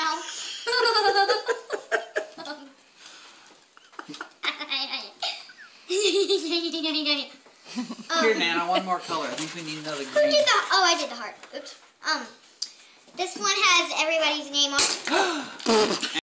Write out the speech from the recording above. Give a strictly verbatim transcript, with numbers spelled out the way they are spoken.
now. Here, Nana, one more color. I think we need another Who green. did the? Oh, I did the heart. Oops. Um, this one has everybody's name on it.